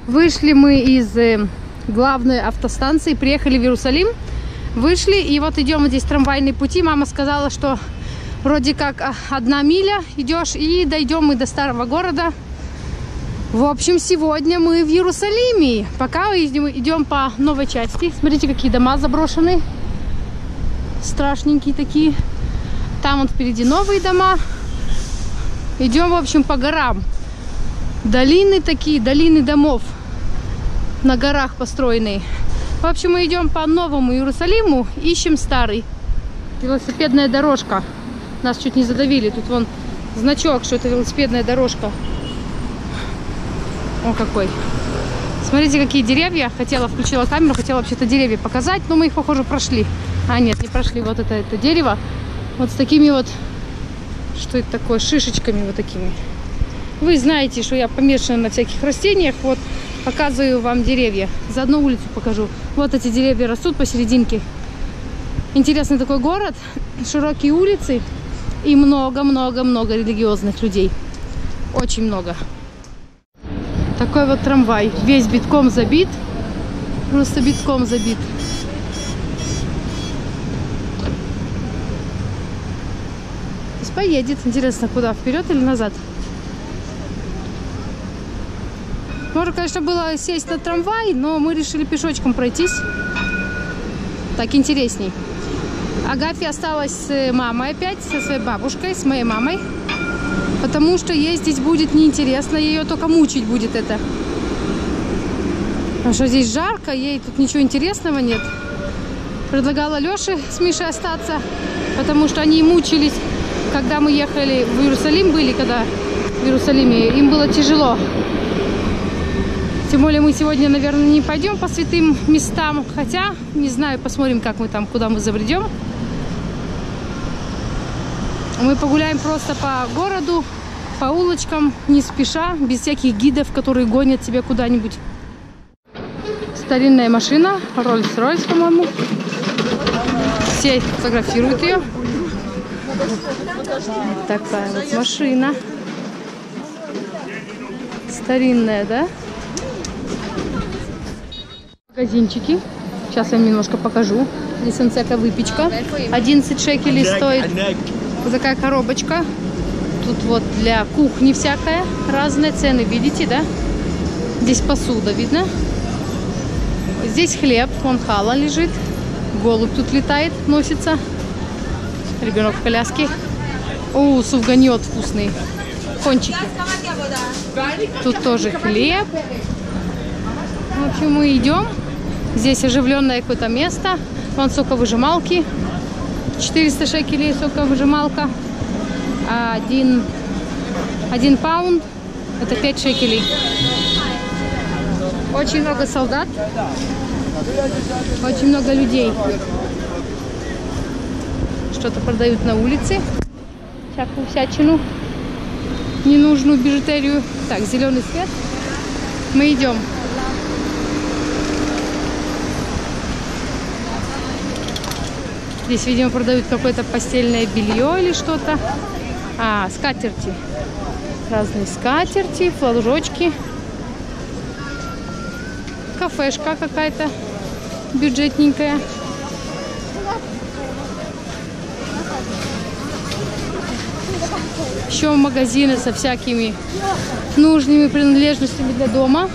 Вышли мы из главной автостанции, приехали в Иерусалим. Вышли, и вот идем вот здесь трамвайные пути. Мама сказала, что вроде как 1 миля идешь, и дойдем мы до старого города. В общем, сегодня мы в Иерусалиме. Пока идем по новой части. Смотрите, какие дома заброшенные. Страшненькие такие. Там вот впереди новые дома. Идем, в общем, по горам. Долины такие, долины домов. На горах построенные. В общем, мы идем по новому Иерусалиму, ищем старый. Велосипедная дорожка. Нас чуть не задавили. Тут вон значок, что это велосипедная дорожка. О, какой. Смотрите, какие деревья. Включила камеру, хотела вообще-то деревья показать, но мы их, похоже, прошли. А, нет, не прошли. Вот это дерево. Вот с такими вот, что это такое, шишечками вот такими. Вы знаете, что я помешана на всяких растениях. Вот, показываю вам деревья. Заодно улицу покажу. Вот эти деревья растут посерединке. Интересный такой город. Широкие улицы. И много-много-много религиозных людей. Очень много. Такой вот трамвай. Весь битком забит. Просто битком забит. Сейчас поедет. Интересно, куда? Вперед или назад? Можно, конечно, было сесть на трамвай, но мы решили пешочком пройтись. Так интересней. Агафья осталась с мамой опять, со своей бабушкой, с моей мамой. Потому что ей здесь будет неинтересно, ее только мучить будет это. Потому что здесь жарко, ей тут ничего интересного нет. Предлагала Леше с Мишей остаться, потому что они мучились, когда мы ехали в Иерусалим, когда в Иерусалиме, им было тяжело. Тем более мы сегодня, наверное, не пойдем по святым местам. Хотя, не знаю, посмотрим, как мы там, куда мы забредем. Мы погуляем просто по городу, по улочкам, не спеша, без всяких гидов, которые гонят тебя куда-нибудь. Старинная машина, Rolls-Royce, по-моему. Все фотографируют ее. Такая вот машина. Старинная, да? Магазинчики. Сейчас я вам немножко покажу. Здесь он всякая выпечка. 11 шекелей стоит вот такая коробочка. Тут вот для кухни всякая. Разные цены, видите, да? Здесь посуда, видно? Здесь хлеб. Вон хала лежит. Голубь тут летает, носится. Ребенок в коляске. О, суфганьот вкусный. Кончики. Тут тоже хлеб. В общем, мы идем. Здесь оживленное какое-то место. Вон соковыжималки. 400 шекелей соковыжималка. 1 паунд. Это 5 шекелей. Очень много солдат. Очень много людей. Что-то продают на улице. Всякую всячину. Ненужную бижутерию. Так, зеленый свет. Мы идем. Здесь, видимо, продают какое-то постельное белье или что-то. А, скатерти. Разные скатерти, флажочки. Кафешка какая-то бюджетненькая. Еще магазины со всякими нужными принадлежностями для дома.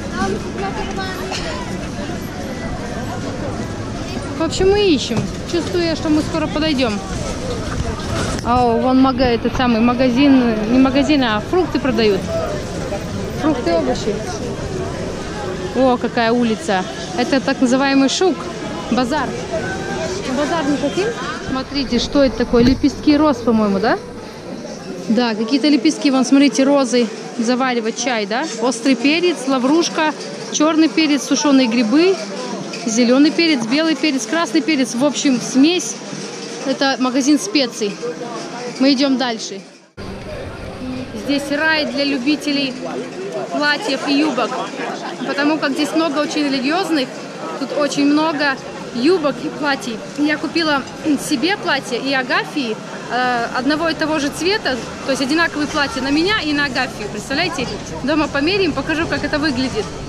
В общем, мы ищем. Чувствую, что мы скоро подойдем. О, вон этот самый магазин, не магазин, а фрукты продают. Фрукты, овощи. О, какая улица. Это так называемый шук, базар. Базар не хотим? Смотрите, что это такое? Лепестки роз, по-моему, да? Да, какие-то лепестки. Вон, смотрите, розы. Заваривать чай, да? Острый перец, лаврушка, черный перец, сушеные грибы, зеленый перец, белый перец, красный перец. В общем, смесь. Это магазин специй. Мы идем дальше. Здесь рай для любителей платьев и юбок. Потому как здесь много очень религиозных. Тут очень много юбок и платьев. Я купила себе платье и Агафии одного и того же цвета. То есть одинаковые платья на меня и на Агафию. Представляете? Дома померяем, покажу, как это выглядит.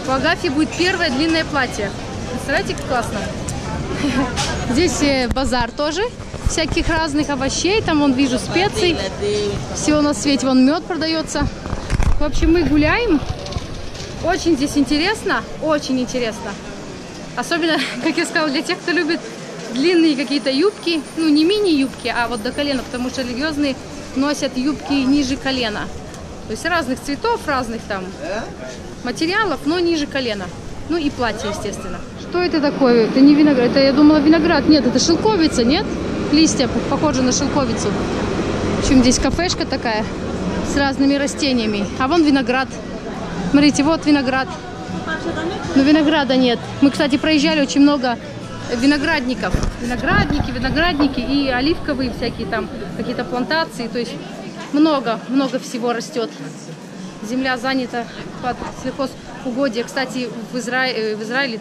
У Агафьи будет первое длинное платье. Представляете, как классно? Здесь базар тоже. Всяких разных овощей. Там, вон, вижу, специй. Всего на свете. Вон мед продается. В общем, мы гуляем. Очень здесь интересно. Очень интересно. Особенно, как я сказала, для тех, кто любит длинные какие-то юбки. Ну, не мини-юбки, а вот до колена. Потому что религиозные носят юбки ниже колена. То есть разных цветов, разных там материалов, но ниже колена. Ну и платье, естественно. Что это такое? Это не виноград. Это, я думала, виноград. Нет, это шелковица, нет? Листья похожи на шелковицу. В общем, здесь кафешка такая с разными растениями. А вон виноград. Смотрите, вот виноград. Но винограда нет. Мы, кстати, проезжали очень много виноградников. Виноградники и оливковые всякие там какие-то плантации. То есть много всего растет. Земля занята под сельхозугодие. Кстати, в Израиле,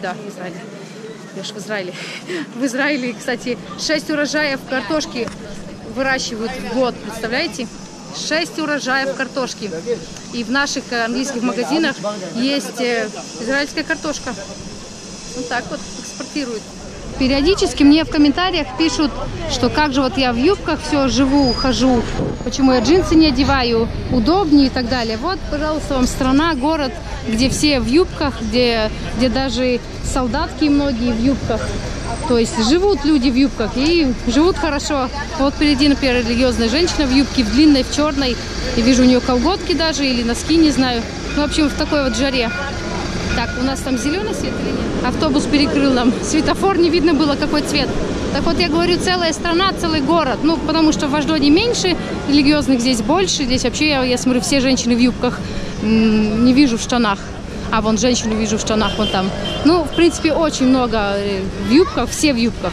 в Израиле, кстати, 6 урожаев картошки выращивают в год, представляете? 6 урожаев картошки. И в наших английских магазинах есть израильская картошка. Вот так вот экспортируют. Периодически мне в комментариях пишут, что как же вот я в юбках все живу, хожу, почему я джинсы не одеваю, удобнее и так далее. Вот, пожалуйста, вам страна, город, где все в юбках, где даже солдатки многие в юбках. То есть живут люди в юбках и живут хорошо. Вот впереди, например, религиозная женщина в юбке, в длинной, в черной. И вижу у нее колготки даже или носки, не знаю. Ну, в общем, в такой вот жаре. Так, у нас там зеленый свет или нет? Автобус перекрыл нам. Светофор, не видно было, какой цвет. Так вот, я говорю, целая страна, целый город. Ну, потому что в Ашдоде меньше, религиозных здесь больше. Здесь вообще, я смотрю, все женщины в юбках. Не вижу в штанах. А вон женщину вижу в штанах, вон там. Ну, в принципе, очень много в юбках, все в юбках.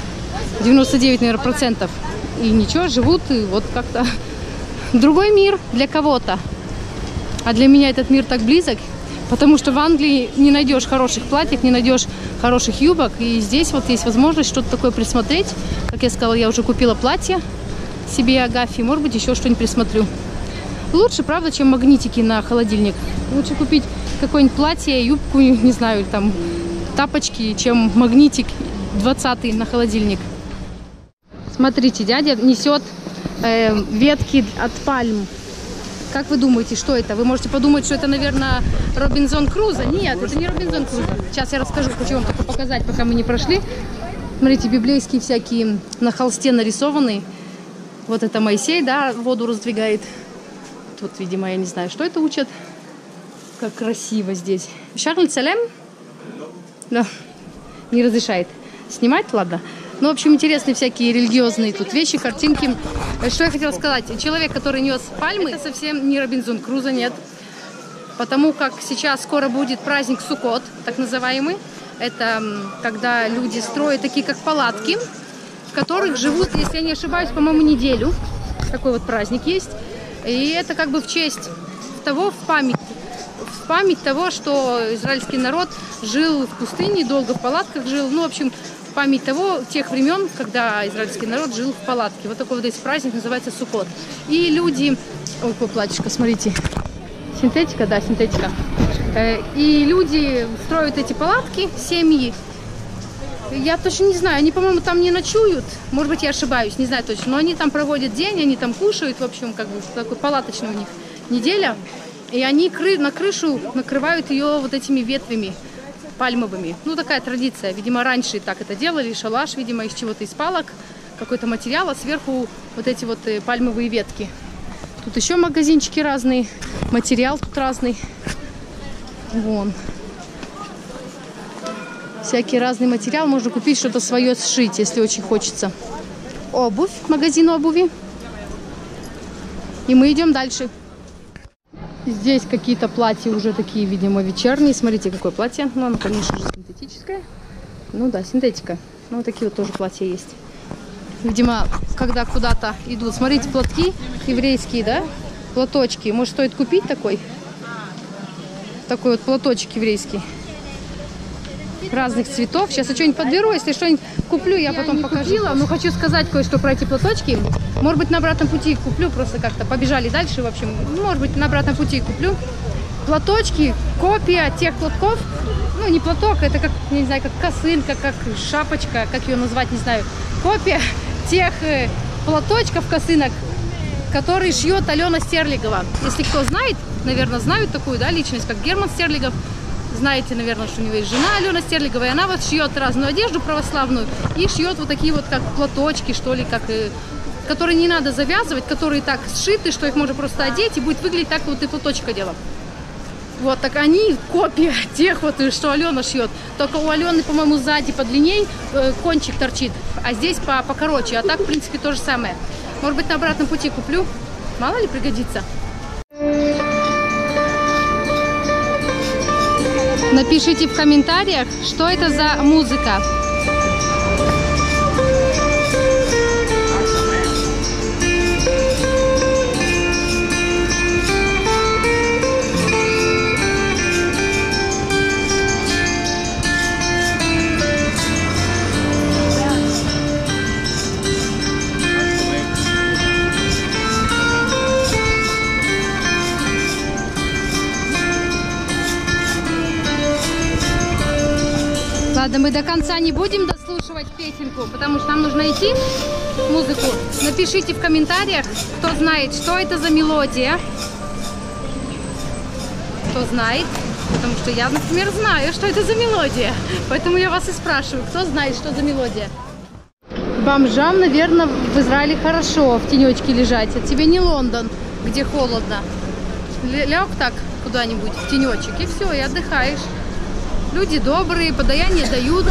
99, наверное, процентов. И ничего, живут, и вот как-то другой мир для кого-то. А для меня этот мир так близок. Потому что в Англии не найдешь хороших платьев, не найдешь хороших юбок. И здесь вот есть возможность что-то такое присмотреть. Как я сказала, я уже купила платье себе и Агафье. Может быть, еще что-нибудь присмотрю. Лучше, правда, чем магнитики на холодильник. Лучше купить какое-нибудь платье, юбку, не знаю, там тапочки, чем магнитик 20-й на холодильник. Смотрите, дядя несет ветки от пальм. Как вы думаете, что это? Вы можете подумать, что это, наверное, Робинзон Крузо. Нет, это не Робинзон Крузо. Сейчас я расскажу, хочу вам только показать, пока мы не прошли. Смотрите, библейские всякие на холсте нарисованные. Вот это Моисей, да, воду раздвигает. Тут, видимо, я не знаю, что это учат. Как красиво здесь. Шарль Салем? Да. Не разрешает снимать, ладно. Ну, в общем, интересные всякие религиозные тут вещи, картинки. Что я хотела сказать? Человек, который нес пальмы, это совсем не Робинзон Крузо, нет. Потому как сейчас скоро будет праздник Суккот, так называемый. Это когда люди строят такие, как палатки, в которых живут, если я не ошибаюсь, по-моему, неделю. Такой вот праздник есть. И это как бы в честь того, в память того, что израильский народ жил в пустыне, долго в палатках жил. Ну, в общем, в память того, тех времен, когда израильский народ жил в палатке. Вот такой вот здесь праздник называется Суккот. И люди... Ой, какое платьишко, смотрите. Синтетика, да, синтетика. И люди строят эти палатки, семьи. Я точно не знаю, они, по-моему, там не ночуют. Может быть, я ошибаюсь, не знаю точно. Но они там проводят день, они там кушают. В общем, как бы такой палаточный у них неделя. И они на крышу накрывают ее вот этими ветвями пальмовыми. Ну, такая традиция. Видимо, раньше так это делали. Шалаш, видимо, из чего-то, из палок. Какой-то материал, а сверху вот эти вот пальмовые ветки. Тут еще магазинчики разные. Материал тут разный. Вон. Всякий разный материал. Можно купить что-то свое, сшить, если очень хочется. Обувь. Магазин обуви. И мы идем дальше. Здесь какие-то платья уже такие, видимо, вечерние. Смотрите, какое платье. Ну, оно, конечно же, синтетическое. Ну да, синтетика. Ну, вот такие вот тоже платья есть. Видимо, когда куда-то идут. Смотрите, платки еврейские, да? Платочки. Может, стоит купить такой? Такой вот платочек еврейский. Разных цветов. Сейчас я что-нибудь подберу. Если что-нибудь куплю, я потом покажу. Но хочу сказать кое-что про эти платочки. Может быть, на обратном пути их куплю. Просто как-то побежали дальше. В общем, может быть, на обратном пути их куплю. платочки, копия тех платков. Ну, не платок, это как, не знаю, как косынка, как шапочка, как ее назвать, не знаю. Копия тех платочков, косынок, которые шьет Алена Стерлигова. Если кто знает, наверное, знают такую, да, личность, как Герман Стерлигов. Знаете, наверное, что у него есть жена Алена Стерлигова, и она вот шьет разную одежду православную и шьет вот такие вот как платочки, что ли, как, которые не надо завязывать, которые так сшиты, что их можно просто одеть и будет выглядеть так, вот и платочек одела. Вот, так они копия тех вот, что Алена шьет. Только у Алены, по-моему, сзади подлинней кончик торчит, а здесь покороче. А так, в принципе, то же самое. Может быть, на обратном пути куплю. Мало ли пригодится. Напишите в комментариях, что это за музыка. Ладно, мы до конца не будем дослушивать песенку, потому что нам нужно идти музыку. Напишите в комментариях, кто знает, что это за мелодия. Кто знает, потому что я, например, знаю, что это за мелодия. Поэтому я вас и спрашиваю, кто знает, что за мелодия. Бомжам, наверное, в Израиле хорошо в тенечке лежать. А тебе не Лондон, где холодно. Ляг так куда-нибудь в тенечек, и все, и отдыхаешь. Люди добрые, подаяние дают.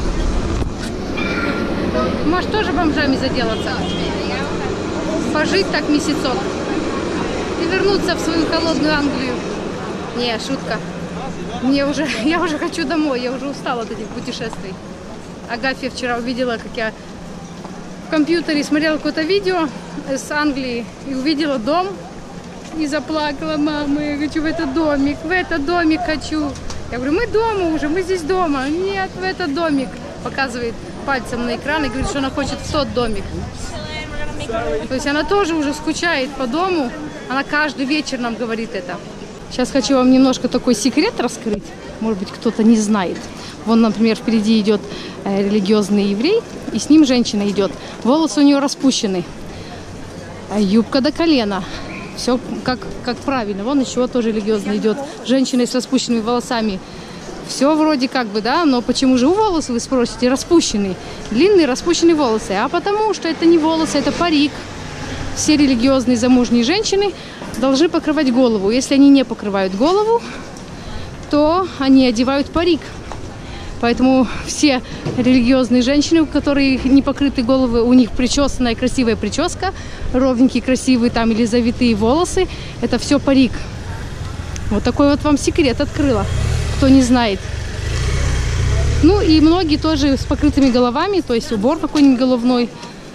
Может, тоже бомжами заделаться. Пожить так месяцок. И вернуться в свою холодную Англию. Не, шутка. Я уже хочу домой. Я уже устала от этих путешествий. Агафья вчера увидела, как я в компьютере смотрела какое-то видео с Англии. И увидела дом. И заплакала: мама, я хочу в этот домик хочу. Я говорю: мы дома уже, мы здесь дома. Нет, в этот домик. Показывает пальцем на экран и говорит, что она хочет в тот домик. То есть она тоже уже скучает по дому. Она каждый вечер нам говорит это. Сейчас хочу вам немножко такой секрет раскрыть. Может быть, кто-то не знает. Вон, например, впереди идет религиозный еврей, и с ним женщина идет. Волосы у нее распущены. Юбка до колена. Все как правильно. Вон еще тоже религиозно идет. Женщина с распущенными волосами. Все вроде как бы, да, но почему же у волос, вы спросите, распущенные? Длинные распущенные волосы. А потому что это не волосы, это парик. Все религиозные замужние женщины должны покрывать голову. Если они не покрывают голову, то они одевают парик. Поэтому все религиозные женщины, у которых не покрыты головы, у них причесанная красивая прическа, ровненькие красивые там или завитые волосы, это все парик. Вот такой вот вам секрет открыла, кто не знает. Ну и многие тоже с покрытыми головами, то есть убор какой-нибудь головной.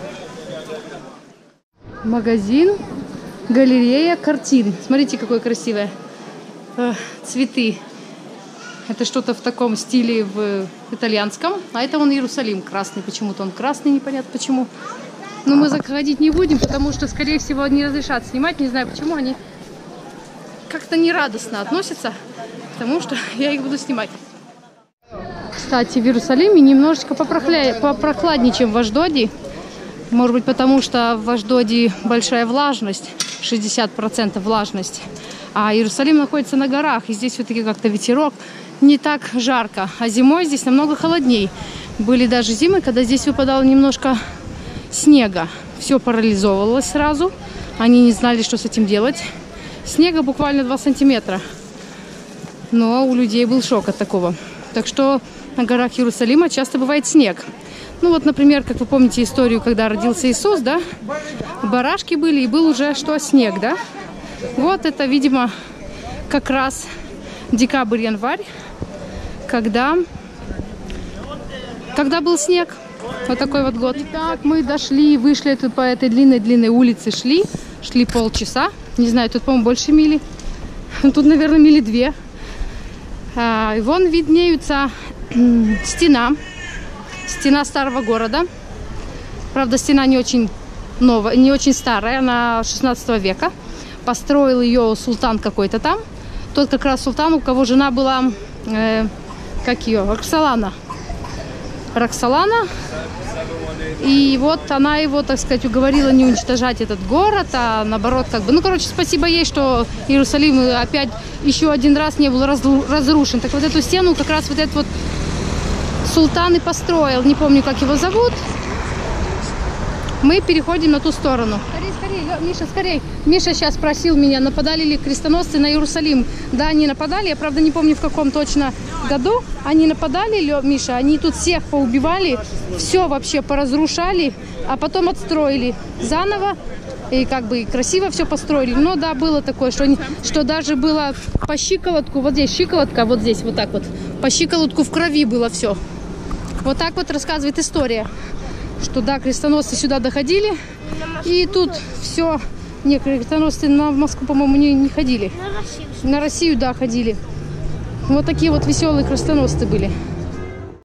Магазин, галерея картин. Смотрите, какое красивое. Цветы. Это что-то в таком стиле в итальянском. А это вон Иерусалим красный. Почему-то он красный, непонятно почему. Но мы заходить не будем, потому что, скорее всего, не разрешат снимать. Не знаю, почему они как-то нерадостно относятся к тому, что я их буду снимать. Кстати, в Иерусалиме немножечко попрохладнее, чем в Ашдоде. Может быть, потому что в Ашдоде большая влажность, 60% влажность. А Иерусалим находится на горах, и здесь все-таки как-то ветерок, не так жарко. А зимой здесь намного холодней. Были даже зимы, когда здесь выпадало немножко снега. Все парализовывалось сразу. Они не знали, что с этим делать. Снега буквально 2 сантиметра. Но у людей был шок от такого. Так что на горах Иерусалима часто бывает снег. Ну вот, например, как вы помните историю, когда родился Иисус, да? Барашки были, и был уже что? Снег, да? Вот это, видимо, как раз декабрь-январь, когда был снег. Вот такой вот год. Итак, мы дошли, вышли по этой длинной-длинной улице, шли полчаса. Не знаю, тут, по-моему, больше мили. Тут, наверное, мили 2. И вон виднеются стена старого города. Правда, стена не очень новая, не очень старая, она 16 века. Построил ее султан какой-то там. Тот как раз султан, у кого жена была, как ее, Роксолана. И вот она его, так сказать, уговорила не уничтожать этот город, а наоборот, как бы, ну, короче, спасибо ей, что Иерусалим опять еще один раз не был разрушен. Так вот эту стену как раз вот этот вот султан и построил, не помню, как его зовут. Мы переходим на ту сторону. Скорей, Миша, скорей. Миша сейчас спросил меня, нападали ли крестоносцы на Иерусалим. Да, они нападали, я, правда, не помню, в каком точно году. Они нападали, Миша, они тут всех поубивали, все вообще поразрушали, а потом отстроили заново. И как бы красиво все построили. Но да, было такое, что даже было по щиколотку, вот здесь щиколотка, вот здесь вот так вот, по щиколотку в крови было все. Вот так вот рассказывает история, что да, крестоносцы сюда доходили, и тут все. Не, крестоносцы на Москву, по-моему, не ходили. На Россию, да, ходили. Вот такие вот веселые крестоносцы были.